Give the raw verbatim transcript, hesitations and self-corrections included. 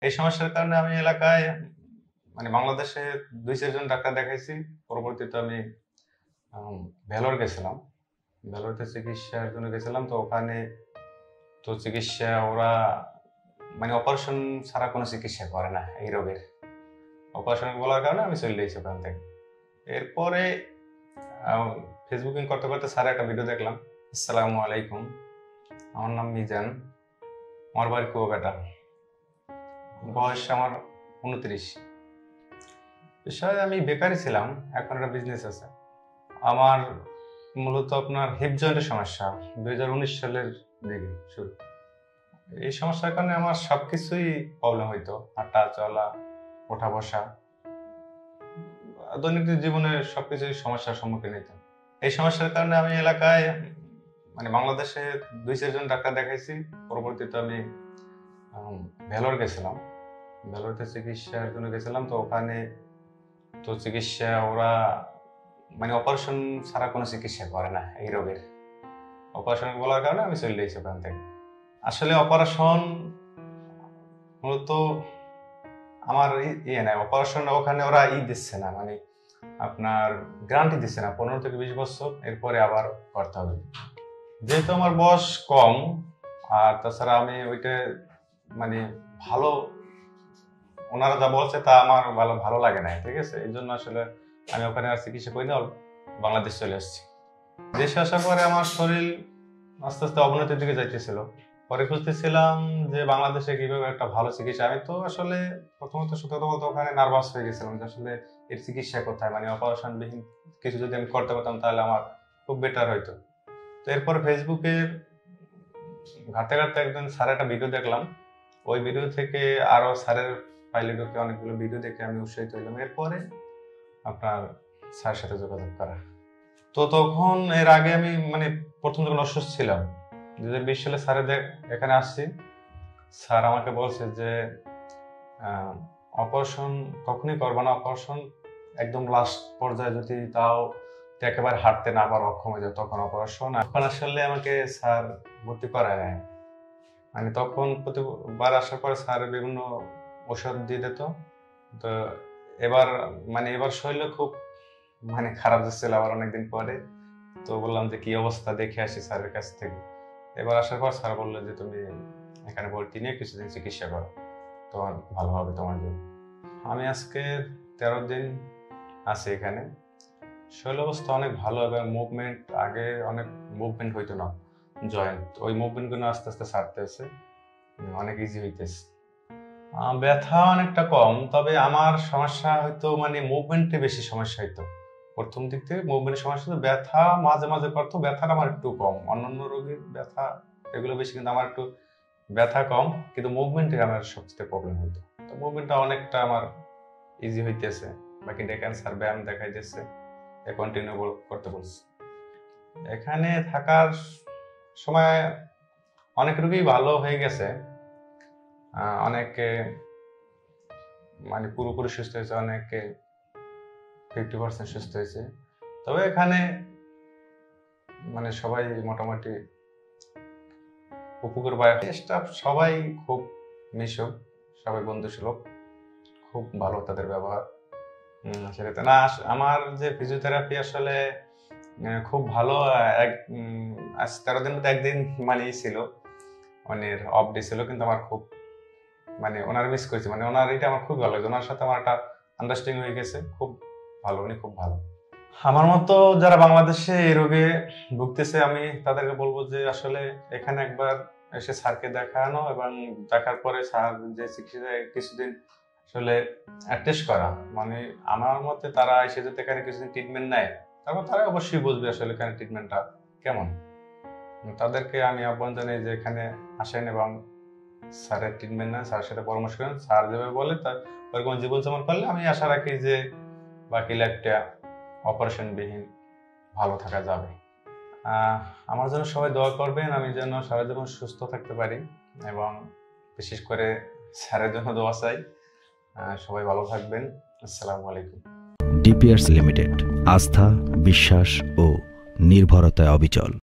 এই সমস্যার কারণে আমি এলাকায় মানে বাংলাদেশে দুই চারজন ডাক্তার দেখাইছি। পরবর্তীতে আমি ভেলোর গেছিলাম, ভেলোরতে চিকিৎসার জন্য গেছিলাম। তো ওখানে তো চিকিৎসা ওরা মানে অপারেশন ছাড়া কোনো চিকিৎসা করে না এই রোগের। অপারেশন বলার কারণে আমি চলে গেছি ওখান থেকে। এরপরে ফেসবুকিং করতে করতে স্যার একটা ভিডিও দেখলাম। আসসালামু আলাইকুম, আমার নাম মিজান, আমার বাড়ি কুয়াকাটা, বয়স আমার উনত্রিশ। বিষয়ে আমি বেকারই ছিলাম, এখন একটা বিজনেস আছে আমার। মূলত আপনার হিপ জয়েন্টের সমস্যা দুই হাজার উনিশ সালের দিকে শুরু। এই সমস্যার কারণে আমার সবকিছুই প্রবলেম হইতো, হাঁটা চলা, ওঠা বসা, দৈনন্দিন জীবনের সবকিছুই সমস্যার সম্মুখীন হইতাম। এই সমস্যার কারণে আমি এলাকায় মানে বাংলাদেশে দুই চারজন ডাক্তার দেখাইছি। পরবর্তীতে আমি ভেলোর গেছিলাম, ভেলোরতে চিকিৎসার জন্য গেছিলাম। তো ওখানে তো চিকিৎসা ওরা মানে অপারেশন ছাড়া কোনো চিকিৎসা করে না এই রোগের। অপারেশন বলার কারণে আমি চলে গেছি ওখান থেকে। আসলে অপারেশন মূলত আমার ইয়ে নাই, অপারেশন ওখানে ওরা ই দিচ্ছে না, মানে আপনার গ্যারান্টি দিচ্ছে না পনেরো থেকে বিশ বছর, এরপরে আবার করতে হবে। যেহেতু আমার বয়স কম, আর তাছাড়া আমি ওইটা মানে ভালো ওনারা যা বলছে তা আমার ভালো ভালো লাগে না, ঠিক আছে। এই জন্য আসলে আমি ওখানে আর চিকিৎসা করি না, বাংলাদেশ চলে আসছি। দেশে আসার পরে আমার শরীর আস্তে আস্তে অবনতির দিকে যাইতেছিল। পরে খুঁজতেছিলাম যে বাংলাদেশে কিভাবে একটা ভালো চিকিৎসা। আমি তো আসলে প্রথমত সত্যি কথা বলতে ওখানে নার্ভাস হয়ে গেছিলাম যে আসলে এর চিকিৎসা কোথায়, মানে অপারেশন বিহীন কিছু যদি আমি করতে পারতাম তাহলে আমার খুব বেটার হইতো। তো এরপর ফেসবুকের ঘাটতে ঘাটতে একজন স্যার একটা ভিডিও দেখলাম। ওই ভিডিও থেকে আরো স্যারের ফাইলে ঢুকে অনেকগুলো ভিডিও দেখে আমি উৎসাহিত হইলাম। এরপরে আপনার স্যারের সাথে যোগাযোগ করা। তো তখন এর আগে আমি মানে প্রথম যখন অসুস্থ ছিলাম দুই হাজার বিশ সালে স্যারের এখানে আসছি। স্যার আমাকে বলছে যে অপারেশন কখনই করবো না, অপারেশন একদম লাস্ট পর্যায়ে যদি তাও একেবারে হাঁটতে না পারো, অক্ষম হয়ে যায়, তখন অপারেশন। এখন আসলে আমাকে স্যার ভর্তি করায় নেয়, মানে তখন প্রতিবার আসার পরে স্যার বিভিন্ন ওষুধ দিয়ে দিত। তো এবার মানে এবার শরীর খুব মানে খারাপ যাচ্ছিল আবার অনেকদিন পরে। তো বললাম যে কি অবস্থা, দেখে আসি স্যারের কাছ থেকে। এবার আসার পর স্যার বললো যে তুমি এখানে ভর্তি নিয়ে কিছুদিন চিকিৎসা করো, তোমার ভালো হবে তোমার জন্য। আমি আজকে তেরো দিন আছি এখানে। শরীর অবস্থা অনেক ভালো এবং মুভমেন্ট, আগে অনেক মুভমেন্ট হইতো না জয়েন্ট, ওই মুভমেন্ট গুলো আস্তে আস্তে ছাড়তেছে, অনেক ইজি হইতেছে। ব্যথা অনেকটা কম, তবে আমার সমস্যা হয়তো মানে মুভমেন্টে বেশি সমস্যা হইতো। প্রথম দিক থেকে মুভমেন্টের সমস্যা হতো, ব্যথা মাঝে মাঝে করতো, ব্যথাটা আমার একটু কম। অন্যান্য রোগীর ব্যথা এগুলো বেশি, কিন্তু আমার একটু ব্যথা কম, কিন্তু মুভমেন্টে আমার সবচেয়ে প্রবলেম হইতো। তো মুভমেন্টটা অনেকটা আমার ইজি হইতেছে। বাকি ডেকান স্যার ব্যায়াম দেখাইতেছে, কন্টিনিউ করতে বলছে। এখানে থাকার সময় অনেক রোগী ভালো হয়ে গেছে, অনেকে মানে পুরোপুরি সুস্থ হয়েছে, অনেকে ফিফটি পার্সেন্ট সুস্থ হয়েছে। তবে এখানে মানে সবাই মোটামুটি উপকার পায়। স্টাফ সবাই খুব মিশুক, সবাই বন্ধুসুলভ, খুব ভালো তাদের ব্যবহার। সেটাতে না আমার যে ফিজিওথেরাপি আসলে খুব ভালো। এক আজ তেরো দিন মধ্যে একদিন মানে ছিল ওনার অফ ডে ছিল, কিন্তু আমার খুব মানে ওনার মিস করেছি, মানে ওনার এটা আমার খুব ভালো লাগছে। ওনার সাথে আমার একটা আন্ডারস্ট্যান্ডিং হয়ে গেছে, খুব ভালো, উনি খুব ভালো। আমার মতো যারা বাংলাদেশে এই রোগে ভুগতেছে আমি তাদেরকে বলবো যে আসলে এখানে একবার এসে স্যারকে দেখানো এবং দেখার পরে স্যার যে চিকিৎসা কিছুদিন আসলে টেস্ট করা, মানে আমার মতে তারা এসে যদি এখানে কিছুদিন ট্রিটমেন্ট নেয় তারপর তারা অবশ্যই বুঝবে আসলে এখানে ট্রিটমেন্টটা কেমন। তাদেরকে আমি আহ্বান জানাই যে এখানে আসেন এবং স্যারের ট্রিটমেন্ট নেন, স্যারের সাথে পরামর্শ করেন। স্যার যেভাবে বলে তার ওরকম জীবনযাপন করলে আমি আশা রাখি যে বাকি লাইফটা অপারেশন বিহীন ভালো থাকা যাবে। আমার জন্য সবাই দোয়া করবেন, আমি যেন সারা জীবন সুস্থ থাকতে পারি, এবং বিশেষ করে স্যারের জন্য দোয়া চাই। সবাই ভালো থাকবেন। আসসালামু আলাইকুম। ডিপিআরস লিমিটেড, আস্থা, বিশ্বাস ও নির্ভরতায় অবিচল।